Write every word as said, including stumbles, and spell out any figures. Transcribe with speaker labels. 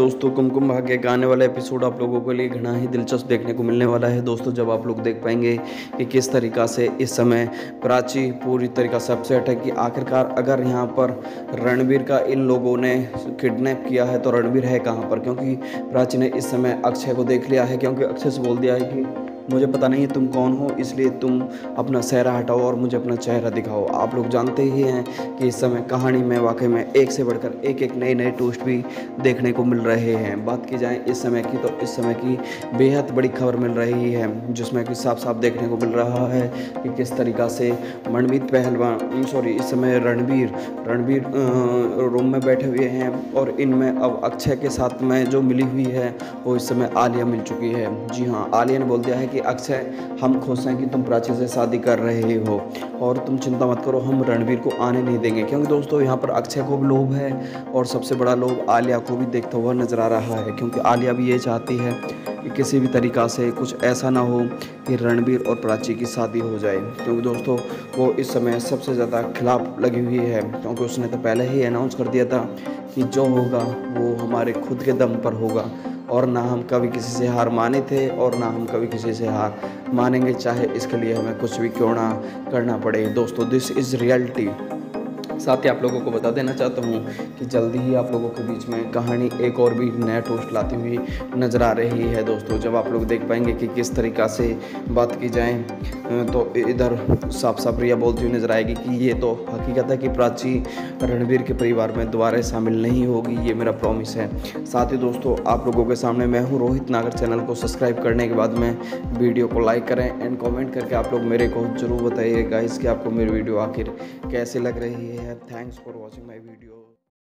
Speaker 1: दोस्तों, कुमकुम भाग्य का आने वाला एपिसोड आप लोगों के लिए घना ही दिलचस्प देखने को मिलने वाला है। दोस्तों, जब आप लोग देख पाएंगे कि किस तरीक़ा से इस समय प्राची पूरी तरीक़ा से अपसेट है कि आखिरकार अगर यहाँ पर रणबीर का इन लोगों ने किडनैप किया है तो रणबीर है कहाँ पर, क्योंकि प्राची ने इस समय अक्षय को देख लिया है। क्योंकि अक्षय से बोल दिया है कि मुझे पता नहीं तुम कौन हो, इसलिए तुम अपना चेहरा हटाओ और मुझे अपना चेहरा दिखाओ। आप लोग जानते ही हैं कि इस समय कहानी में वाकई में एक से बढ़कर एक एक नए नए ट्विस्ट भी देखने को मिल रहे हैं। बात की जाए इस समय की, तो इस समय की बेहद बड़ी खबर मिल रही है, जिसमें कि साफ साफ देखने को मिल रहा है कि किस तरीक़ा से मनमीत पहलवान सॉरी इस समय रणबीर रणबीर रूम में बैठे हुए हैं और इनमें अब अक्षय के साथ में जो मिली हुई है वो इस समय आलिया मिल चुकी है। जी हाँ, आलिया ने बोल दिया है कि अक्षय, हम खुश हैं कि तुम प्राची से शादी कर रहे हो और तुम चिंता मत करो, हम रणबीर को आने नहीं देंगे। क्योंकि दोस्तों यहाँ पर अक्षय को भी लोभ है और सबसे बड़ा लोभ आलिया को भी देखता हुआ नजर आ रहा है। क्योंकि आलिया भी ये चाहती है कि किसी भी तरीक़ा से कुछ ऐसा ना हो कि रणबीर और प्राची की शादी हो जाए। क्योंकि दोस्तों वो इस समय सबसे ज़्यादा खिलाफ लगी हुई है, क्योंकि उसने तो पहले ही अनाउंस कर दिया था कि जो होगा वो हमारे खुद के दम पर होगा और ना हम कभी किसी से हार माने थे और ना हम कभी किसी से हार मानेंगे, चाहे इसके लिए हमें कुछ भी क्यों ना करना पड़े। दोस्तों, दिस इज़ रियलिटी। साथ ही आप लोगों को बता देना चाहता हूँ कि जल्दी ही आप लोगों के बीच में कहानी एक और भी नया ट्विस्ट लाती हुई नज़र आ रही है। दोस्तों, जब आप लोग देख पाएंगे कि किस तरीक़ा से बात की जाए तो इधर साफ साफ रिया बोलती हुई नज़र आएगी कि ये तो हकीकत है कि प्राची रणबीर के परिवार में दोबारा शामिल नहीं होगी, ये मेरा प्रॉमिस है। साथ ही दोस्तों, आप लोगों के सामने मैं हूँ रोहित नागर। चैनल को सब्सक्राइब करने के बाद में वीडियो को लाइक करें एंड कॉमेंट करके आप लोग मेरे को ज़रूर बताइएगा इसकी आपको मेरी वीडियो आखिर कैसे लग रही है। Thanks for watching my video.